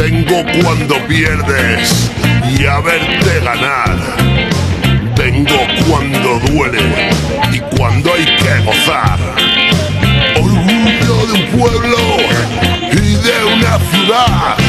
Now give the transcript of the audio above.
Vengo cuando pierdes y a verte ganar. Vengo cuando duele y cuando hay que gozar. Orgullo de un pueblo y de una ciudad.